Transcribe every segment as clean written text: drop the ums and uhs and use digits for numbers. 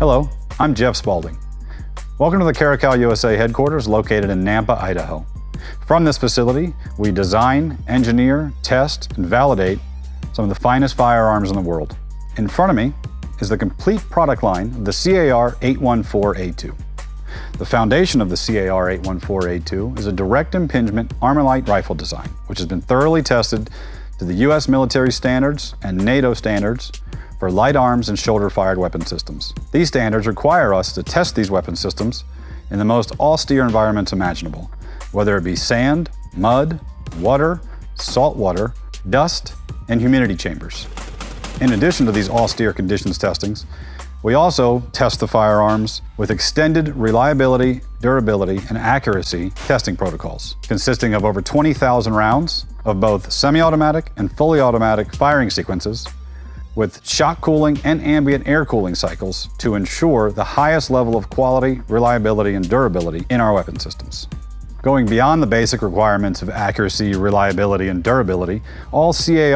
Hello, I'm Jeff Spaulding. Welcome to the Caracal USA headquarters located in Nampa, Idaho. From this facility, we design, engineer, test, and validate some of the finest firearms in the world. In front of me is the complete product line of the CAR814A2. The foundation of the CAR814A2 is a direct impingement Armalite rifle design, which has been thoroughly tested to the U.S. military standards and NATO standards for light arms and shoulder-fired weapon systems. These standards require us to test these weapon systems in the most austere environments imaginable, whether it be sand, mud, water, salt water, dust, and humidity chambers. In addition to these austere conditions testings, we also test the firearms with extended reliability, durability, and accuracy testing protocols, consisting of over 20,000 rounds of both semi-automatic and fully automatic firing sequences, with shock cooling and ambient air cooling cycles to ensure the highest level of quality, reliability, and durability in our weapon systems. Going beyond the basic requirements of accuracy, reliability, and durability, all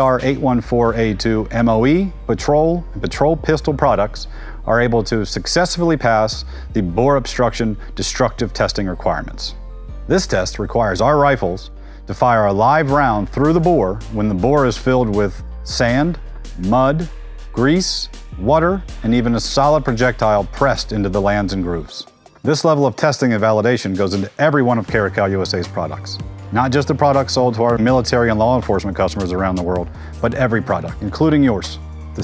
CAR814A2 MOE, patrol, and patrol pistol products are able to successfully pass the bore obstruction destructive testing requirements. This test requires our rifles to fire a live round through the bore when the bore is filled with sand, mud, grease, water, and even a solid projectile pressed into the lands and grooves. This level of testing and validation goes into every one of Caracal USA's products. Not just the products sold to our military and law enforcement customers around the world, but every product, including yours. The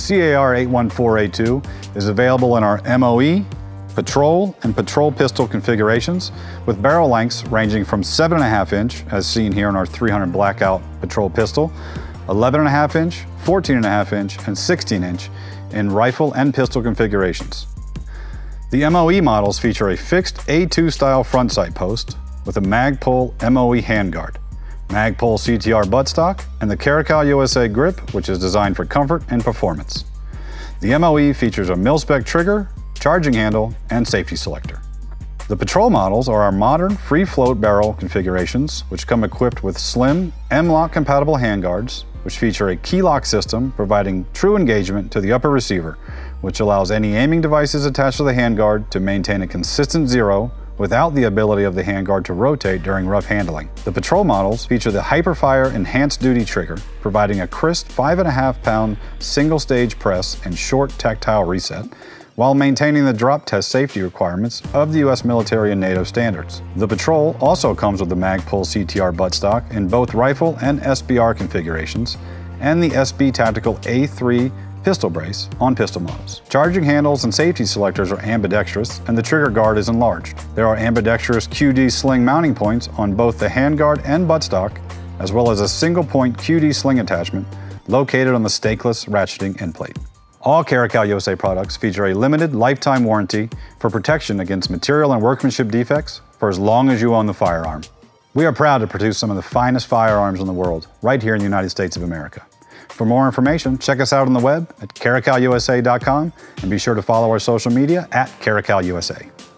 CAR814A2 is available in our MOE, patrol, and patrol pistol configurations with barrel lengths ranging from 7.5 inch, as seen here in our 300 Blackout patrol pistol, 11.5 inch, 14.5 inch, and 16 inch in rifle and pistol configurations. The MOE models feature a fixed A2 style front sight post with a Magpul MOE handguard, Magpul CTR buttstock, and the Caracal USA grip, which is designed for comfort and performance. The MOE features a mil-spec trigger, charging handle, and safety selector. The patrol models are our modern free-float barrel configurations, which come equipped with slim M-LOK compatible handguards, which feature a key lock system providing true engagement to the upper receiver, which allows any aiming devices attached to the handguard to maintain a consistent zero without the ability of the handguard to rotate during rough handling. The patrol models feature the Hyperfire Enhanced Duty trigger, providing a crisp 5.5 pound single-stage press and short tactile reset, while maintaining the drop test safety requirements of the U.S. military and NATO standards. The patrol also comes with the Magpul CTR buttstock in both rifle and SBR configurations, and the SB Tactical A3 pistol brace on pistol models. Charging handles and safety selectors are ambidextrous, and the trigger guard is enlarged. There are ambidextrous QD sling mounting points on both the handguard and buttstock, as well as a single-point QD sling attachment located on the stakeless ratcheting end plate. All Caracal USA products feature a limited lifetime warranty for protection against material and workmanship defects for as long as you own the firearm. We are proud to produce some of the finest firearms in the world right here in the United States of America. For more information, check us out on the web at caracalusa.com and be sure to follow our social media at CaracalUSA.